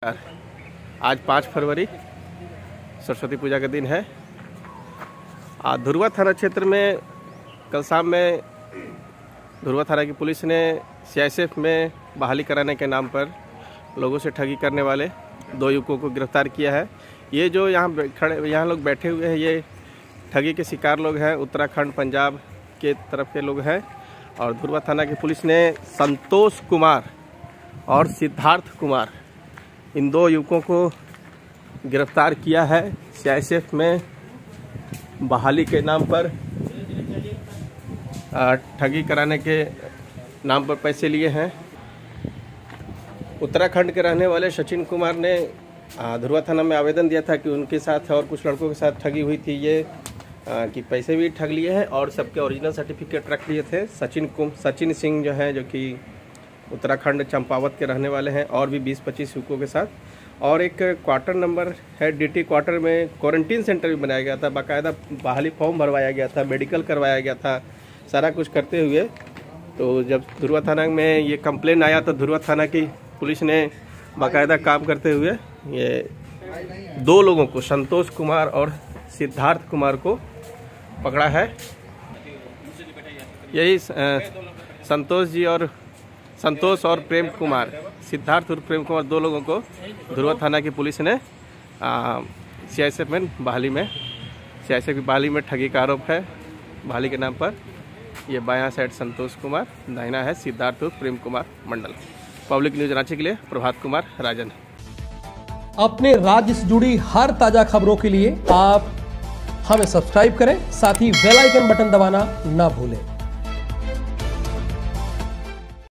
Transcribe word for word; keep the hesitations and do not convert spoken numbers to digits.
आज पाँच फरवरी सरस्वती पूजा का दिन है। धुरवा थाना क्षेत्र में कल शाम में धुरवा थाना की पुलिस ने सीआईएसएफ में बहाली कराने के नाम पर लोगों से ठगी करने वाले दो युवकों को गिरफ्तार किया है। ये जो यहाँ खड़े यहाँ लोग बैठे हुए हैं, ये ठगी के शिकार लोग हैं, उत्तराखंड पंजाब के तरफ के लोग हैं। और धुरवा थाना की पुलिस ने संतोष कुमार और सिद्धार्थ कुमार इन दो युवकों को गिरफ्तार किया है। सीआईएसएफ में बहाली के नाम पर ठगी कराने के नाम पर पैसे लिए हैं। उत्तराखंड के रहने वाले सचिन कुमार ने धुरवा थाना में आवेदन दिया था कि उनके साथ और कुछ लड़कों के साथ ठगी हुई थी, ये आ, कि पैसे भी ठग लिए हैं और सबके ओरिजिनल सर्टिफिकेट रख लिए थे। सचिन कुम सचिन सिंह जो है, जो कि उत्तराखंड चंपावत के रहने वाले हैं, और भी बीस पच्चीस युवकों के साथ। और एक क्वार्टर नंबर है, डीटी क्वार्टर में क्वारंटीन सेंटर भी बनाया गया था, बाकायदा बहाली फॉर्म भरवाया गया था, मेडिकल करवाया गया था, सारा कुछ करते हुए। तो जब धुरवा थाना में ये कंप्लेन आया तो धुरवा थाना की पुलिस ने बाकायदा काम करते हुए ये दो लोगों को, संतोष कुमार और सिद्धार्थ कुमार को पकड़ा है। यही संतोष जी और संतोष और प्रेम कुमार, सिद्धार्थ और प्रेम कुमार, दो लोगों को धुरवा थाना की पुलिस ने सीआईएसएफ में बहाली में सीआईएसएफ की बहाली में ठगी का आरोप है। बहाली के नाम पर ये बायां साइड संतोष कुमार, दाहिना है सिद्धार्थ और प्रेम कुमार मंडल। पब्लिक न्यूज रांची के लिए प्रभात कुमार राजन। अपने राज्य से जुड़ी हर ताजा खबरों के लिए आप हमें सब्सक्राइब करें, साथ ही बेल आइकन बटन दबाना ना भूलें।